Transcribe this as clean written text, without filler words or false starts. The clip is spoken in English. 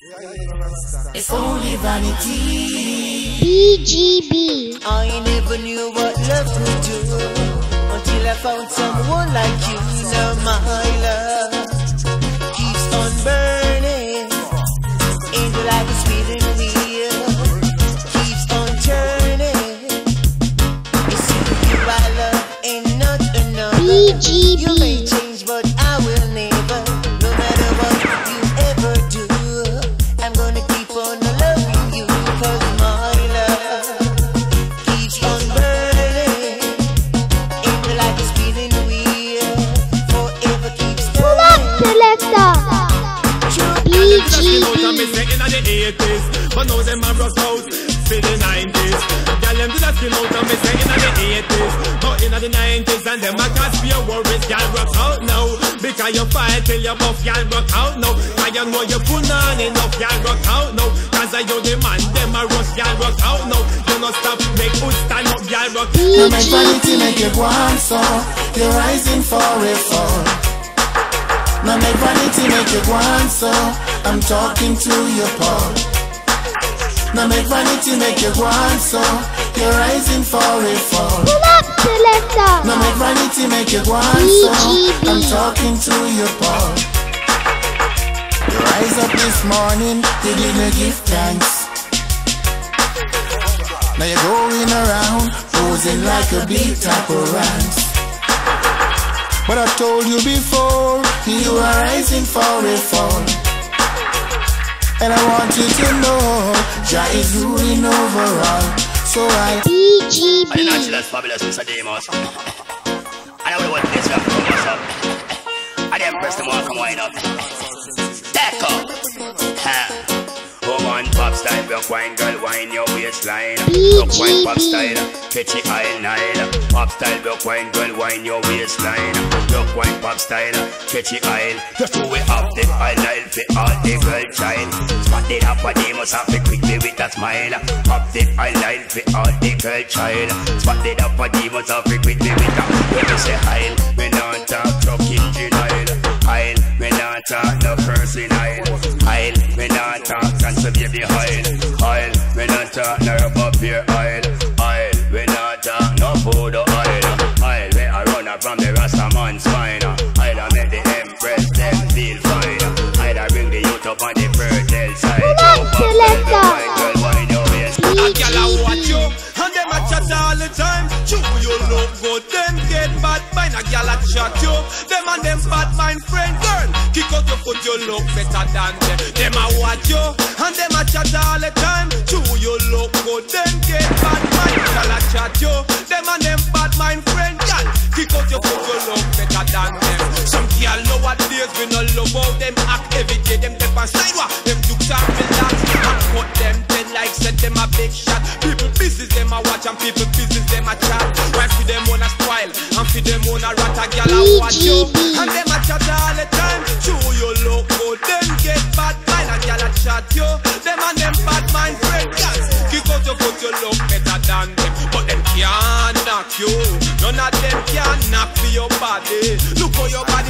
It's only vanity. BGB. I never knew what love could do until I found someone like you. Now my love keeps on burning, and the light is spinning wheel keeps on turning. It's you I love and not another. BGB. You may change, but I will never. No matter what you ever do, I'm gonna keep on loving you, 'cause my love keeps on burning, and the light is spinning wheel forever keeps Pull up, selector. BGB. But now them a rock out for the 90s. Girl, them did a skin out and me say in the 80s. But in the 90s and them a cause for your worries. Girl, rock out now, because you fight till you buff. Girl, rock out now, cause you know you put on enough. Girl, rock out now, cause you the man, them a rush. Girl, rock out now, you no stop, make us stand up. Girl, rock out. You make vanity make you go on so you're rising for a fall. Now make vanity make you go on so I'm talking to you, Paul. Now make vanity make you go on so you're rising for a fall. Pull up, selector. Now make vanity make you go on so I'm talking to you, Paul. You rise up this morning, you didn't give thanks. Now you're going around, posing like a beat up rants. But I told you before, you are rising for a fall. And I want you to know, Jah is ruling over all. So I BGB. I didn't actually fabulous Mr. Demus. I know what this rap from us up. I didn't press the mark and wind up. Take up. Woman pop style, rock wine, girl wine your waistline. Rock wine pop style, catchy aisle nine. Pop style, rock wine, girl wine your waistline. Rock wine pop style, catchy aisle. Just do it up the aisle for all the girl child. Spot it up, but they must have to quickly with a smile. Up the aisle for all the girl child. Spot it up, but they must have to quickly with a. When you say aisle, we not talk truck engine aisle. Aisle, we not talk no cursing aisle. Aisle, we not talk cancer baby aisle. Aisle, we not talk no rubber beer aisle. Aisle, we not talk no food aisle. Aisle, we a runner from the Rasta man's spine. Aisle, I make the empress them feel fine. Aisle, I bring the youth up on the fertile side. Pull up, selector. Girl, wine your waist. A gal a watch you, and them a chat all the time. Chew you look good, them get bad mind. A gal a chat you, them and them bad mind friend. Girl, kick out your foot, you look better than them. Them a watch you, and them a chat all the time. Chew you look good, them get bad mind. Gal a chat you, them and them bad mind friend. Girl, kick out your foot, you look better than them. Some gal nowadays we no love how them act every day. Them step and sidewalk, them jukes and relax and cut them dead like said them a big shot. People business them a watch and people business them a chat. Right for them on a spoil and for them on a rat. A gal a watch you and them a chat all the time. Chew you look good, them get bad mind. A gal a chat you, them and them bad mind friend. Gal, kick out your foot, you look better than them, but them can't knock you. None of them can knock for your body. Look how your body